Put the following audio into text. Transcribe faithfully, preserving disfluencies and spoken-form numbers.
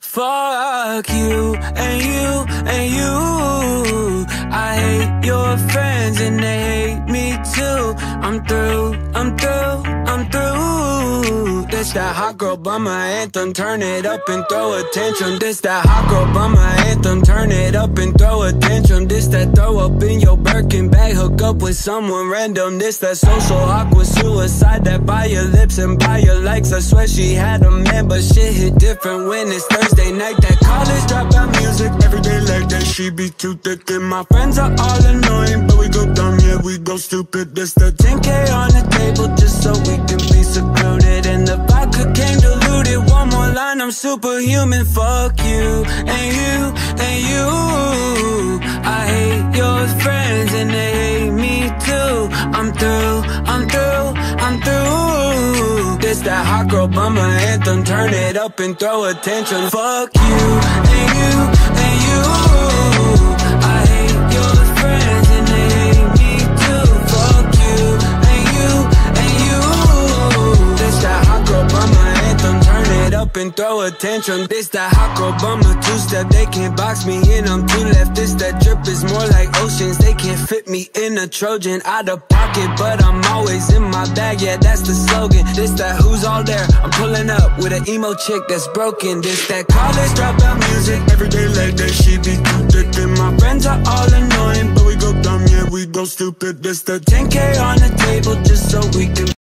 Fuck you, and you, and you. I hate your friends and they hate me too. I'm through, I'm through, I'm through. This that hot girl bummer anthem, turn it up and throw a tantrum. This that hot girl bummer anthem, turn it up and throw a tantrum. This that throw up in your Birkin bag, hook up with someone random. This that social awkward suicide, that buy your lips and buy your likes. I swear she had a man, but shit hit different when it's Thursday night. That college dropout music, everyday like that. She be too thick and my friends are all annoying, but we go dumb, yeah, we go stupid. This the ten K on the table just so we can be secluded, and the vodka came diluted. One more line, I'm superhuman. Fuck you, and you, and you. I hate your friends and they hate me too. I'm through, I'm through, I'm through. This that hot girl bummer anthem, turn it up and throw a tantrum. Fuck you, and you, and you. I hate your friends and they hate me too. Fuck you, and you, and you. This that hot girl bummer anthem, turn it up and throw a tantrum. This that hot girl bummer two-step, they can't box me in, I'm too left. This that drip is more like oceans, they can't fit me in a Trojan. Out of pocket, but I'm always in my bag, yeah, that's the slogan. This that who's all there, I'm pulling up with an emo chick that's broken. This that college dropout music, everyday like that. She be too thick and my friends are all annoying, but we go dumb, yeah, we go stupid. This the ten K on the table just so we can